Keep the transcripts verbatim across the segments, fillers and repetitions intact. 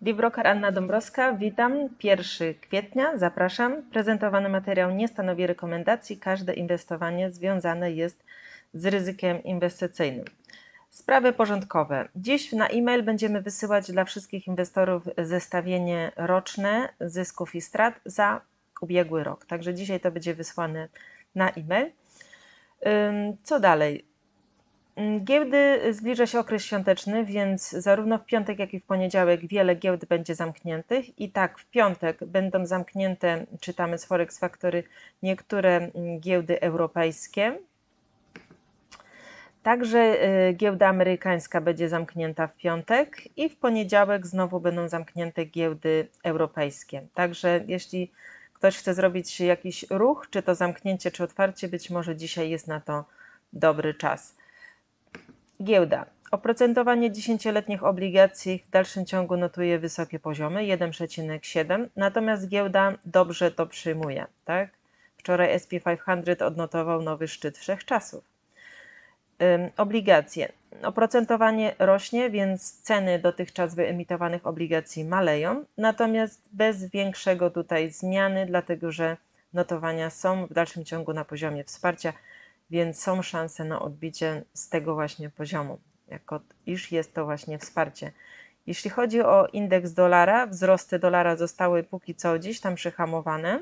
Deep Anna Dąbrowska, witam. pierwszego kwietnia, zapraszam. Prezentowany materiał nie stanowi rekomendacji. Każde inwestowanie związane jest z ryzykiem inwestycyjnym. Sprawy porządkowe. Dziś na e-mail będziemy wysyłać dla wszystkich inwestorów zestawienie roczne zysków i strat za ubiegły rok. Także dzisiaj to będzie wysłane na e-mail. Co dalej? Giełdy zbliża się okres świąteczny, więc zarówno w piątek, jak i w poniedziałek wiele giełd będzie zamkniętych. I tak, w piątek będą zamknięte, czytamy z Forex Factory, niektóre giełdy europejskie. Także giełda amerykańska będzie zamknięta w piątek i w poniedziałek znowu będą zamknięte giełdy europejskie. Także jeśli ktoś chce zrobić jakiś ruch, czy to zamknięcie, czy otwarcie, być może dzisiaj jest na to dobry czas. Giełda. Oprocentowanie dziesięcioletnich obligacji w dalszym ciągu notuje wysokie poziomy, jeden przecinek siedem, natomiast giełda dobrze to przyjmuje. Tak? Wczoraj S and P pięćset odnotował nowy szczyt wszechczasów. Ym, obligacje. Oprocentowanie rośnie, więc ceny dotychczas wyemitowanych obligacji maleją, natomiast bez większego tutaj zmiany, dlatego że notowania są w dalszym ciągu na poziomie wsparcia, więc są szanse na odbicie z tego właśnie poziomu, jako iż jest to właśnie wsparcie. Jeśli chodzi o indeks dolara, wzrosty dolara zostały póki co gdzieś tam przyhamowane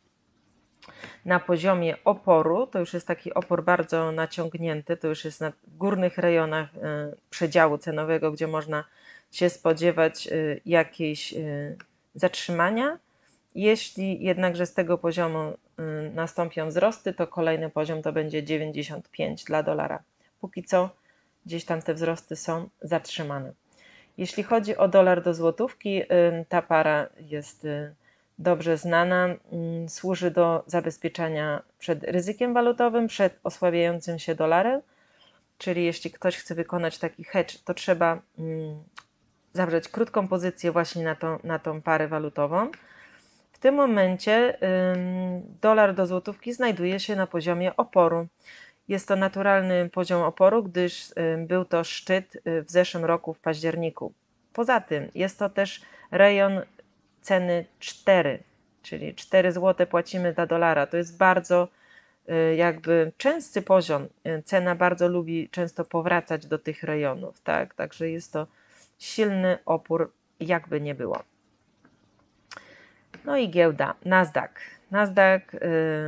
na poziomie oporu. To już jest taki opór bardzo naciągnięty, to już jest na górnych rejonach y, przedziału cenowego, gdzie można się spodziewać y, jakiejś y, zatrzymania. Jeśli jednakże z tego poziomu y, nastąpią wzrosty, to kolejny poziom to będzie dziewięćdziesiąt pięć dla dolara. Póki co gdzieś tam te wzrosty są zatrzymane. Jeśli chodzi o dolar do złotówki, y, ta para jest y, dobrze znana, y, służy do zabezpieczenia przed ryzykiem walutowym, przed osłabiającym się dolarem, czyli jeśli ktoś chce wykonać taki hedge, to trzeba y, zawrzeć krótką pozycję właśnie na tą, na tą parę walutową. W tym momencie dolar do złotówki znajduje się na poziomie oporu. Jest to naturalny poziom oporu, gdyż był to szczyt w zeszłym roku w październiku. Poza tym jest to też rejon ceny cztery, czyli cztery złote płacimy za dolara. To jest bardzo jakby częsty poziom. Cena bardzo lubi często powracać do tych rejonów, tak? Także jest to silny opór, jakby nie było. No i giełda, Nasdaq. Nasdaq, yy,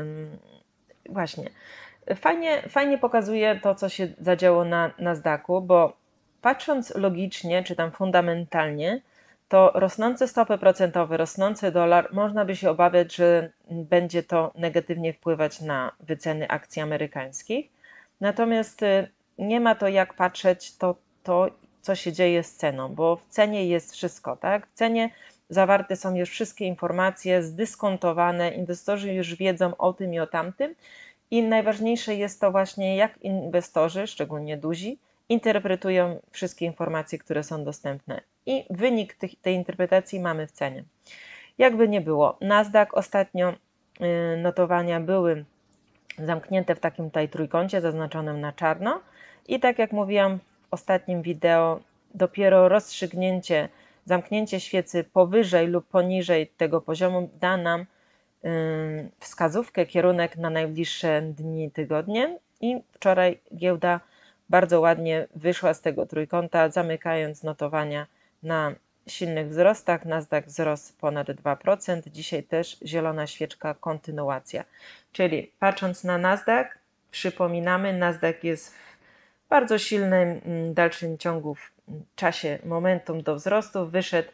właśnie, fajnie, fajnie pokazuje to, co się zadziało na Nasdaqu, bo patrząc logicznie, czy tam fundamentalnie, to rosnące stopy procentowe, rosnący dolar, można by się obawiać, że będzie to negatywnie wpływać na wyceny akcji amerykańskich. Natomiast nie ma to jak patrzeć to, to co się dzieje z ceną, bo w cenie jest wszystko, tak? W cenie zawarte są już wszystkie informacje zdyskontowane, inwestorzy już wiedzą o tym i o tamtym i najważniejsze jest to właśnie, jak inwestorzy, szczególnie duzi, interpretują wszystkie informacje, które są dostępne i wynik tych, tej interpretacji mamy w cenie. Jakby nie było, Nasdaq ostatnio y, notowania były zamknięte w takim tutaj trójkącie zaznaczonym na czarno i tak jak mówiłam w ostatnim wideo, dopiero rozstrzygnięcie, zamknięcie świecy powyżej lub poniżej tego poziomu da nam yy, wskazówkę, kierunek na najbliższe dni, tygodnie i wczoraj giełda bardzo ładnie wyszła z tego trójkąta, zamykając notowania na silnych wzrostach. Nasdaq wzrósł ponad dwa procent, dzisiaj też zielona świeczka, kontynuacja. Czyli patrząc na Nasdaq, przypominamy, Nasdaq jest w bardzo silnym dalszym ciągu w czasie momentum do wzrostu, wyszedł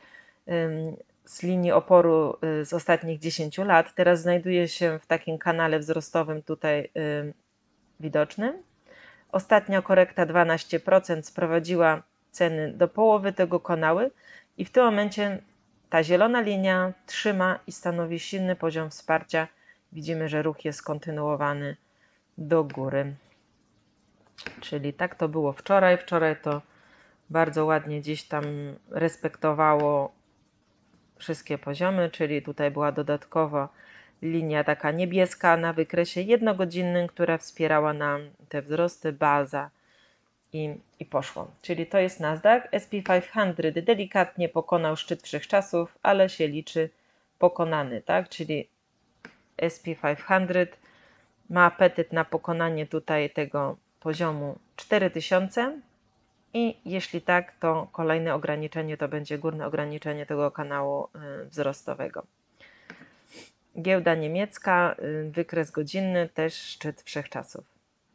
z linii oporu z ostatnich dziesięciu lat, teraz znajduje się w takim kanale wzrostowym tutaj widocznym. Ostatnia korekta dwanaście procent sprowadziła ceny do połowy tego kanału i w tym momencie ta zielona linia trzyma i stanowi silny poziom wsparcia. Widzimy, że ruch jest kontynuowany do góry. Czyli tak to było wczoraj. Wczoraj to bardzo ładnie gdzieś tam respektowało wszystkie poziomy, czyli tutaj była dodatkowa linia taka niebieska na wykresie jednogodzinnym, która wspierała nam te wzrosty, baza i, i poszło. Czyli to jest Nasdaq. S and P pięćset delikatnie pokonał szczyt wszechczasów, ale się liczy pokonany, tak? Czyli S and P pięćset ma apetyt na pokonanie tutaj tego poziomu cztery tysiące i jeśli tak, to kolejne ograniczenie to będzie górne ograniczenie tego kanału y, wzrostowego. Giełda niemiecka, y, wykres godzinny, też szczyt wszechczasów.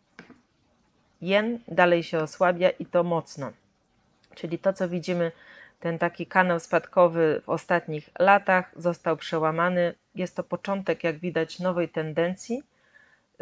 Jen dalej się osłabia i to mocno. Czyli to, co widzimy, ten taki kanał spadkowy w ostatnich latach został przełamany. Jest to początek, jak widać, nowej tendencji yy,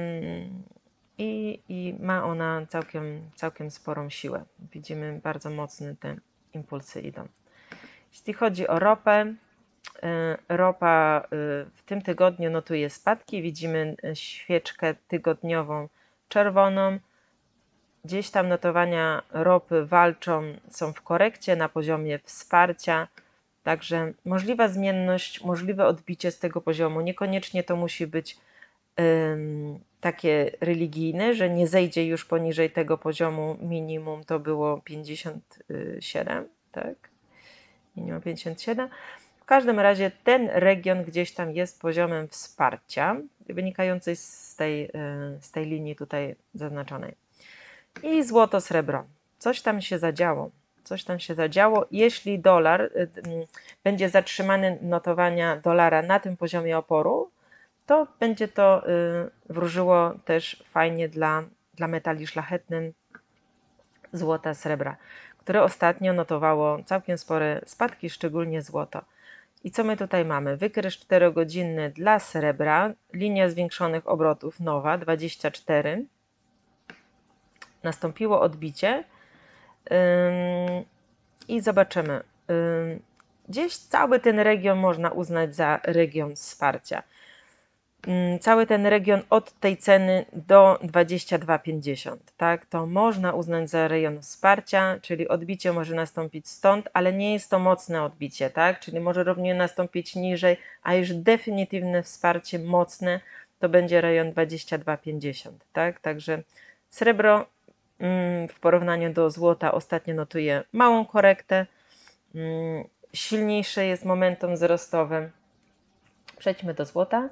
i, i ma ona całkiem, całkiem sporą siłę. Widzimy, bardzo mocne te impulsy idą. Jeśli chodzi o ropę, yy, ropa yy, w tym tygodniu notuje spadki. Widzimy świeczkę tygodniową czerwoną. Gdzieś tam notowania ropy walczą, są w korekcie na poziomie wsparcia, także możliwa zmienność, możliwe odbicie z tego poziomu. Niekoniecznie to musi być ym, takie religijne, że nie zejdzie już poniżej tego poziomu minimum, to było pięćdziesiąt siedem, tak? Minimum pięćdziesiąt siedem. W każdym razie ten region gdzieś tam jest poziomem wsparcia, wynikającej z tej, z tej linii tutaj zaznaczonej. I złoto, srebro. Coś tam się zadziało. Coś tam się zadziało. Jeśli dolar y, y, będzie zatrzymany notowania dolara na tym poziomie oporu, to będzie to y, wróżyło też fajnie dla, dla metali szlachetnych złota, srebra, które ostatnio notowało całkiem spore spadki, szczególnie złoto. I co my tutaj mamy? Wykres czterogodzinny dla srebra, linia zwiększonych obrotów nowa, dwadzieścia cztery. Nastąpiło odbicie yy, i zobaczymy. Yy, gdzieś cały ten region można uznać za region wsparcia. Yy, cały ten region od tej ceny do dwadzieścia dwa pięćdziesiąt, tak? To można uznać za rejon wsparcia, czyli odbicie może nastąpić stąd, ale nie jest to mocne odbicie, tak? Czyli może również nastąpić niżej, a już definitywne wsparcie mocne to będzie rejon dwadzieścia dwa pięćdziesiąt, tak? Także srebro w porównaniu do złota ostatnio notuje małą korektę. Silniejsze jest momentum wzrostowe. Przejdźmy do złota.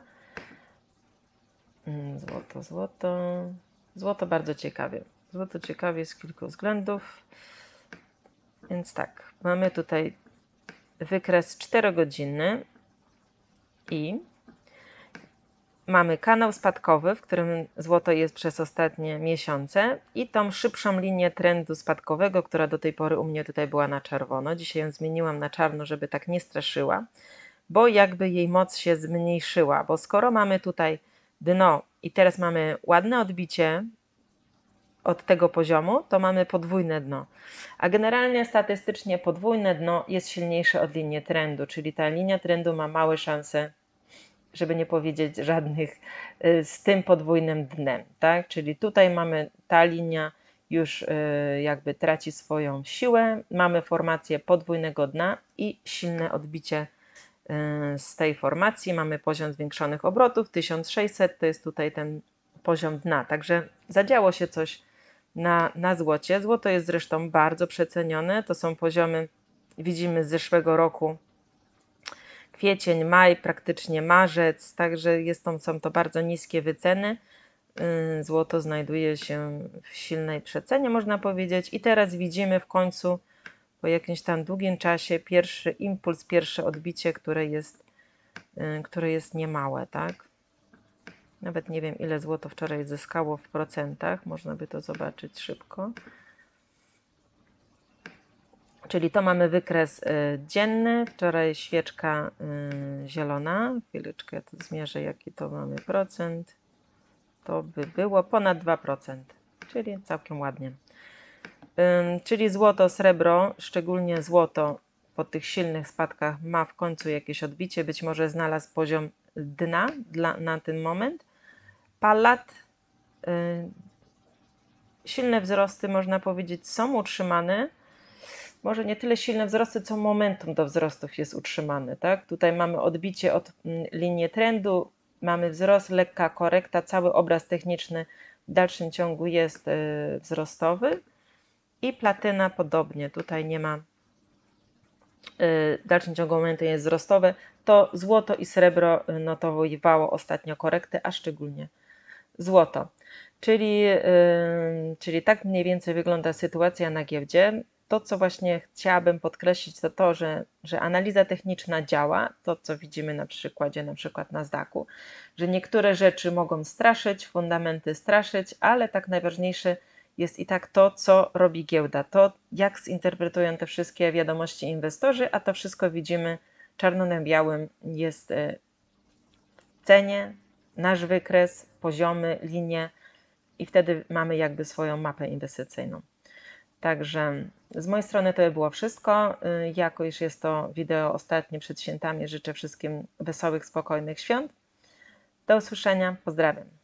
Złoto, złoto. Złoto bardzo ciekawie. Złoto ciekawie z kilku względów. Więc tak, mamy tutaj wykres czterogodzinny i mamy kanał spadkowy, w którym złoto jest przez ostatnie miesiące i tą szybszą linię trendu spadkowego, która do tej pory u mnie tutaj była na czerwono. Dzisiaj ją zmieniłam na czarno, żeby tak nie straszyła, bo jakby jej moc się zmniejszyła, bo skoro mamy tutaj dno i teraz mamy ładne odbicie od tego poziomu, to mamy podwójne dno. A generalnie statystycznie podwójne dno jest silniejsze od linii trendu, czyli ta linia trendu ma małe szanse, żeby nie powiedzieć żadnych, z tym podwójnym dnem, tak? Czyli tutaj mamy, ta linia już jakby traci swoją siłę, mamy formację podwójnego dna i silne odbicie z tej formacji, mamy poziom zwiększonych obrotów, tysiąc sześćset to jest tutaj ten poziom dna, także zadziało się coś na, na złocie. Złoto jest zresztą bardzo przecenione, to są poziomy, widzimy z zeszłego roku, kwiecień, maj, praktycznie marzec, także jest to, są to bardzo niskie wyceny. Złoto znajduje się w silnej przecenie, można powiedzieć. I teraz widzimy w końcu po jakimś tam długim czasie pierwszy impuls, pierwsze odbicie, które jest, które jest niemałe, tak? Nawet nie wiem, ile złoto wczoraj zyskało w procentach, można by to zobaczyć szybko. Czyli to mamy wykres y, dzienny, wczoraj świeczka y, zielona, chwileczkę ja tu zmierzę jaki to mamy procent, to by było ponad dwa procent, czyli całkiem ładnie. Y, czyli złoto, srebro, szczególnie złoto po tych silnych spadkach ma w końcu jakieś odbicie, być może znalazł poziom dna dla, na ten moment. Pallat, y, silne wzrosty można powiedzieć są utrzymane, może nie tyle silne wzrosty, co momentum do wzrostów jest utrzymany. Tak? Tutaj mamy odbicie od linii trendu, mamy wzrost, lekka korekta, cały obraz techniczny w dalszym ciągu jest wzrostowy. I platyna podobnie, tutaj nie ma, w dalszym ciągu momenty jest wzrostowe, to złoto i srebro notowało ostatnio korekty, a szczególnie złoto. Czyli, yy, czyli tak mniej więcej wygląda sytuacja na giełdzie. To, co właśnie chciałabym podkreślić, to to, że, że analiza techniczna działa, to co widzimy na przykładzie na przykład Nasdaqu, że niektóre rzeczy mogą straszyć, fundamenty straszyć, ale tak najważniejsze jest i tak to, co robi giełda, to jak zinterpretują te wszystkie wiadomości inwestorzy, a to wszystko widzimy czarno na białym, jest w cenie, nasz wykres, poziomy, linie i wtedy mamy jakby swoją mapę inwestycyjną. Także z mojej strony to by było wszystko. Jako iż jest to wideo ostatnie przed świętami, życzę wszystkim wesołych, spokojnych świąt. Do usłyszenia. Pozdrawiam.